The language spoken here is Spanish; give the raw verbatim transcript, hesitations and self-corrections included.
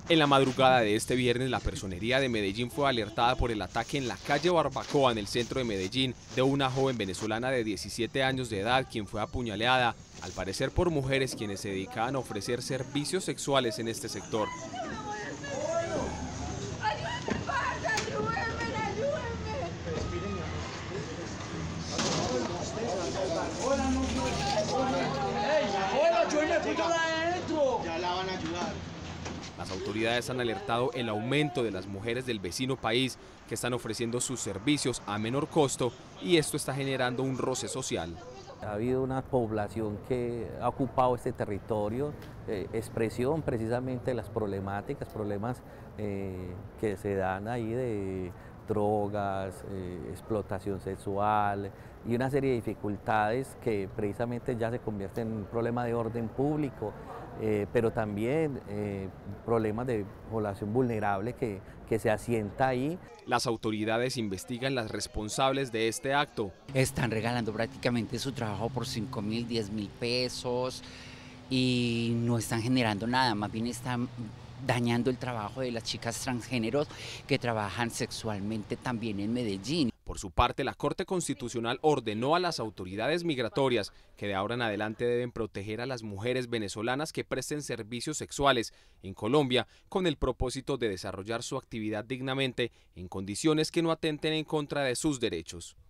En la madrugada de este viernes, la Personería de Medellín fue alertada por el ataque en la calle Barbacoa, en el centro de Medellín, de una joven venezolana de diecisiete años de edad, quien fue apuñaleada, al parecer por mujeres quienes se dedicaban a ofrecer servicios sexuales en este sector. Ya la van a ayudar. Las autoridades han alertado el aumento de las mujeres del vecino país que están ofreciendo sus servicios a menor costo, y esto está generando un roce social. Ha habido una población que ha ocupado este territorio, eh, expresión precisamente de las problemáticas, problemas eh, que se dan ahí de drogas, eh, explotación sexual y una serie de dificultades que precisamente ya se convierten en un problema de orden público, eh, pero también eh, problemas de población vulnerable que, que se asienta ahí. Las autoridades investigan las responsables de este acto. Están regalando prácticamente su trabajo por cinco mil, diez mil pesos y no están generando nada, más bien están dañando el trabajo de las chicas transgéneros que trabajan sexualmente también en Medellín. Por su parte, la Corte Constitucional ordenó a las autoridades migratorias que de ahora en adelante deben proteger a las mujeres venezolanas que presten servicios sexuales en Colombia, con el propósito de desarrollar su actividad dignamente en condiciones que no atenten en contra de sus derechos.